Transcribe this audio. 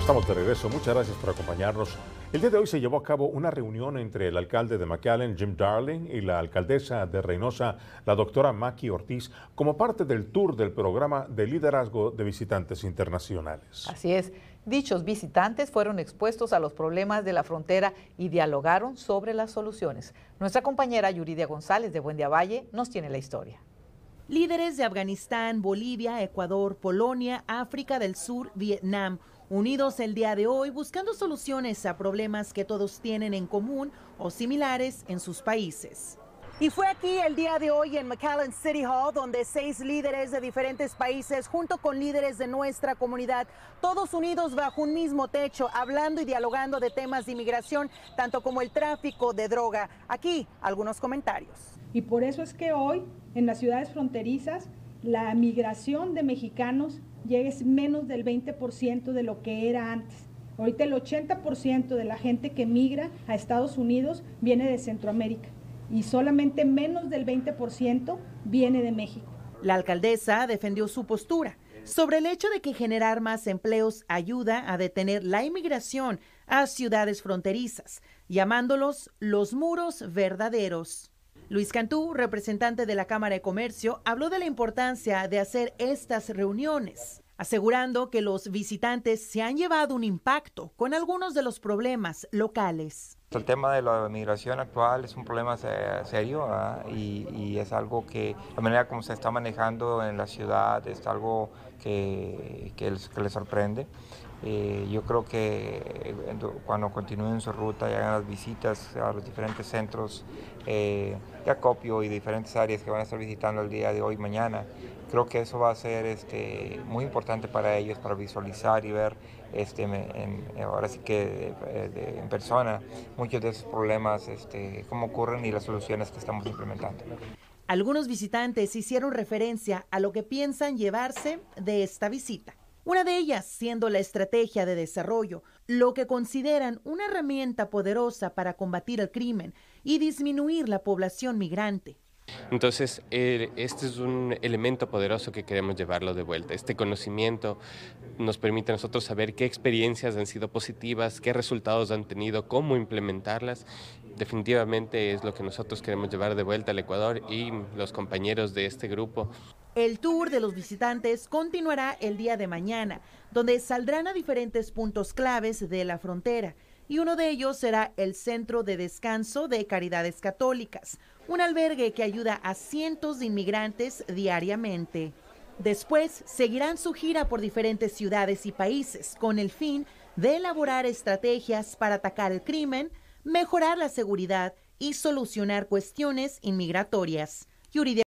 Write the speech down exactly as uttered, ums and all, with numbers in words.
Estamos de regreso, muchas gracias por acompañarnos. El día de hoy se llevó a cabo una reunión entre el alcalde de McAllen, Jim Darling, y la alcaldesa de Reynosa, la doctora Maki Ortiz, como parte del tour del programa de liderazgo de visitantes internacionales. Así es, dichos visitantes fueron expuestos a los problemas de la frontera y dialogaron sobre las soluciones. Nuestra compañera Yuridia González de Buendía Valle nos tiene la historia. Líderes de Afganistán, Bolivia, Ecuador, Polonia, África del Sur, Vietnam, unidos el día de hoy buscando soluciones a problemas que todos tienen en común o similares en sus países. Y fue aquí el día de hoy en McAllen City Hall donde seis líderes de diferentes países junto con líderes de nuestra comunidad, todos unidos bajo un mismo techo, hablando y dialogando de temas de inmigración, tanto como el tráfico de droga. Aquí algunos comentarios. Y por eso es que hoy en las ciudades fronterizas la migración de mexicanos llega a menos del veinte por ciento de lo que era antes. Ahorita el ochenta por ciento de la gente que migra a Estados Unidos viene de Centroamérica y solamente menos del veinte por ciento viene de México. La alcaldesa defendió su postura sobre el hecho de que generar más empleos ayuda a detener la inmigración a ciudades fronterizas, llamándolos los muros verdaderos. Luis Cantú, representante de la Cámara de Comercio, habló de la importancia de hacer estas reuniones, asegurando que los visitantes se han llevado un impacto con algunos de los problemas locales. El tema de la migración actual es un problema serio ¿eh? y, y es algo que la manera como se está manejando en la ciudad es algo que, que, les, que les sorprende. Eh, yo creo que cuando continúen su ruta y hagan las visitas a los diferentes centros eh, de acopio y diferentes áreas que van a estar visitando el día de hoy y mañana, creo que eso va a ser este, muy importante para ellos, para visualizar y ver este, en, ahora sí que de, de, en persona muchos de esos problemas, este, cómo ocurren y las soluciones que estamos implementando. Algunos visitantes hicieron referencia a lo que piensan llevarse de esta visita. Una de ellas siendo la estrategia de desarrollo, lo que consideran una herramienta poderosa para combatir el crimen y disminuir la población migrante. Entonces, eh, este es un elemento poderoso que queremos llevarlo de vuelta. Este conocimiento nos permite a nosotros saber qué experiencias han sido positivas, qué resultados han tenido, cómo implementarlas. Definitivamente es lo que nosotros queremos llevar de vuelta al Ecuador y los compañeros de este grupo. El tour de los visitantes continuará el día de mañana, donde saldrán a diferentes puntos claves de la frontera, y uno de ellos será el Centro de Descanso de Caridades Católicas, un albergue que ayuda a cientos de inmigrantes diariamente. Después seguirán su gira por diferentes ciudades y países con el fin de elaborar estrategias para atacar el crimen, mejorar la seguridad y solucionar cuestiones inmigratorias. Yuridia